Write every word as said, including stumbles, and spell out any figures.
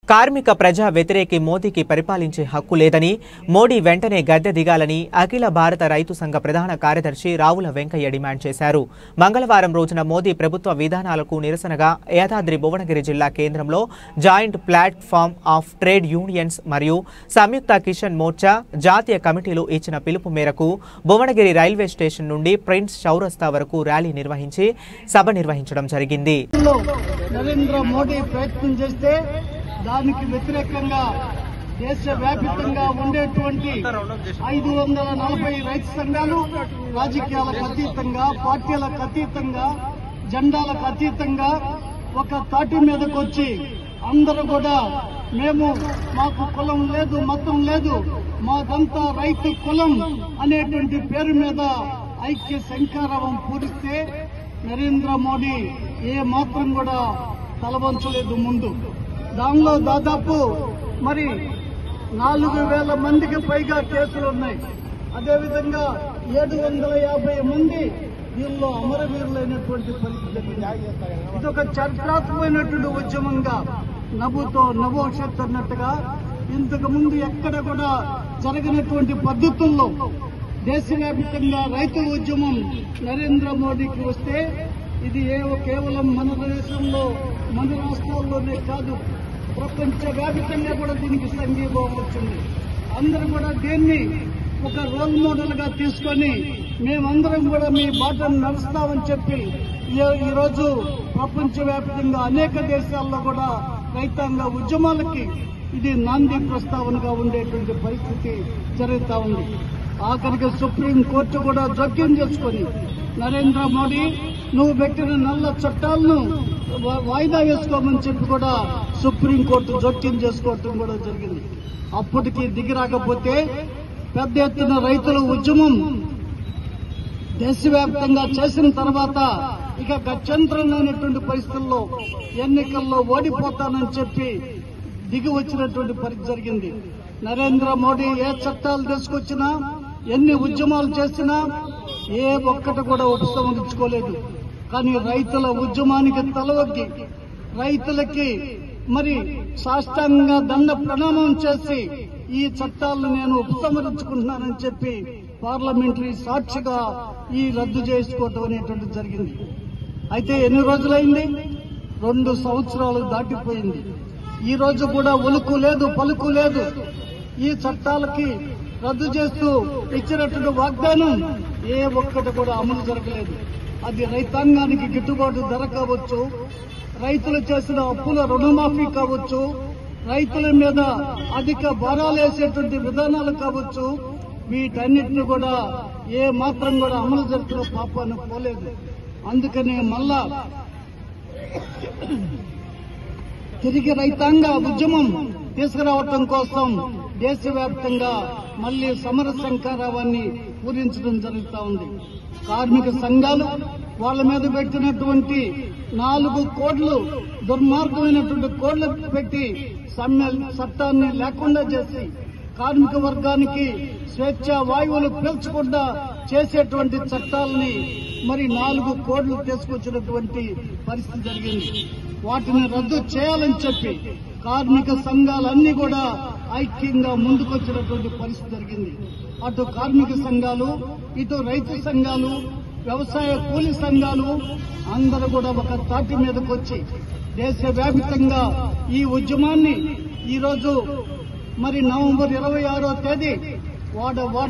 కార్మిక ప్రజా వ్యతిరేకి మోదీకి పరిపాలించే హక్కు లేదని, మోడీ వెంటనే గద్దె దిగాలని అఖిల భారత రైతు సంఘ ప్రధాన కార్యదర్శి రావుల వెంకయ్య డిమాండ్ చేశారు. మంగళవారం రోజున మోదీ ప్రభుత్వ విధానాలకు నిరసనగా యాదాద్రి భువనగిరి జిల్లా కేంద్రంలో joint platform of trade unions మరియు సంయుక్త కిసాన్ మోర్చా జాతీయ కమిటీలు ఇచ్చిన పిలుపు మేరకు భువనగిరి రైల్వే స్టేషన్ నుండి ప్రిన్స్ చౌరస్తా వరకు ర్యాలీ నిర్వహించి సభ నిర్వహించడం జరిగింది. నరేంద్ర మోడీ ప్రయత్నం చేస్తే దానికి వ్యతిరేకంగా దేశవ్యాప్తంగా ఉండేటువంటి ఐదు వందల నలభై రైతు సంఘాలు రాజకీయాలకు అతీతంగా, పార్టీలకు అతీతంగా, జెండాలకు అతీతంగా ఒక తాటి మీదకు వచ్చి అందరూ కూడా మేము మాకు కులం లేదు, మతం లేదు, మాదంతా రైతు కులం అనేటువంటి పేరు మీద ఐక్య శంఖారావం పూరిస్తే నరేంద్ర మోడీ ఏ మాత్రం కూడా తలవంచలేదు. ముందు దానిలో దాదాపు మరి నాలుగు వేల మందికి పైగా కేసులున్నాయి. అదేవిధంగా ఏడు వందల యాభై మంది దీనిలో అమరవీరులైనటువంటి పరిస్థితి. ఇదొక చరిత్రాత్మకమైనటువంటి ఉద్యమంగా నవ్వుతో నవోషత్ అన్నట్టుగా ఇంతకు ముందు ఎక్కడ కూడా జరగనటువంటి పద్ధతుల్లో దేశవ్యాప్తంగా రైతు ఉద్యమం నరేంద్ర మోడీకి వస్తే ఇది ఏ కేవలం మన దేశంలో, మన రాష్ట్రాల్లోనే కాదు, ప్రపంచ వ్యాప్తంగా కూడా దీనికి సంఘీభావం వచ్చింది. అందరూ కూడా దీన్ని ఒక రోల్ మోడల్ గా తీసుకొని మేమందరం కూడా మీ బాటను నడుస్తామని చెప్పి ఈరోజు ప్రపంచ వ్యాప్తంగా అనేక దేశాల్లో కూడా రైతాంగ ఉద్యమాలకి ఇది నాంది ప్రస్తావనగా ఉండేటువంటి పరిస్థితి జరుగుతూ ఉంది. ఆఖరికి సుప్రీం కోర్టు కూడా జోక్యం చేసుకుని నరేంద్ర మోడీ నువ్వు పెట్టిన నల్ల చట్టాలను వాయిదా వేసుకోమని చెప్పి కూడా సుప్రీంకోర్టు జోక్యం చేసుకోవటం కూడా జరిగింది. అప్పటికి దిగి రాకపోతే పెద్ద ఎత్తున రైతుల ఉద్యమం దేశవ్యాప్తంగా చేసిన తర్వాత ఇక గత్యంతరమైనటువంటి పరిస్థితుల్లో ఎన్నికల్లో ఓడిపోతానని చెప్పి దిగి వచ్చినటువంటి పరిస్థితి జరిగింది. నరేంద్ర మోడీ ఏ చట్టాలు తీసుకొచ్చినా, ఎన్ని ఉద్యమాలు చేసినా ఏ ఒక్కటి కూడా ఉపసంహరించుకోలేదు. కానీ రైతుల ఉద్యమానికి తలవగ్గి రైతులకి మరి సాష్టాంగంగా దండ ప్రణామం చేసి ఈ చట్టాలను నేను ఉపసంహరించుకుంటున్నానని చెప్పి పార్లమెంటరీ సాక్షిగా ఈ రద్దు చేసుకోవటం అనేటువంటిది జరిగింది. అయితే ఎన్ని రోజులైంది? రెండు సంవత్సరాలు దాటిపోయింది. ఈ రోజు కూడా ఉలుకు లేదు, పలుకు లేదు. ఈ చట్టాలకి రద్దు చేస్తూ ఇచ్చినటువంటి వాగ్దానం ఏ ఒక్కటి కూడా అమలు జరగలేదు. అది రైతాంగానికి గిట్టుబాటు ధర కావచ్చు, రైతులు చేసిన అప్పుల రుణమాఫీ కావచ్చు, రైతుల మీద అధిక భారాలు వేసేటువంటి విధానాలు కావచ్చు, వీటన్నిటిని కూడా ఏ మాత్రం కూడా అమలు జరుగుతున్న పాపాన్ని పోలేదు. అందుకనే మళ్ళా తిరిగి రైతాంగ ఉద్యమం తీసుకురావటం కోసం దేశవ్యాప్తంగా మళ్లీ సమర శంఖారావాన్ని పూరించడం జరుగుతూ ఉంది. కార్మిక సంఘాలు వాళ్ల మీద పెట్టినటువంటి నాలుగు కోట్లు దుర్మార్గమైనటువంటి కోళ్లు పెట్టి సమ్మె చట్టాన్ని లేకుండా చేసి కార్మిక వర్గానికి స్వేచ్ఛ వాయువులు పీల్చకుండా చేసేటువంటి చట్టాలని మరి నాలుగు కోట్లు తీసుకొచ్చినటువంటి పరిస్థితి జరిగింది. వాటిని రద్దు చేయాలని చెప్పి కార్మిక సంఘాలన్నీ కూడా ఐక్యంగా ముందుకొచ్చినటువంటి పరిస్థితి జరిగింది. అటు కార్మిక సంఘాలు, ఇటు రైతు సంఘాలు, వ్యవసాయ కూలీ సంఘాలు అందరూ కూడా ఒక తాటి మీదకు వచ్చి దేశవ్యాప్తంగా ఈ ఉద్యమాన్ని ఈరోజు మరి నవంబర్ ఇరవై ఆరో తేదీ వాడ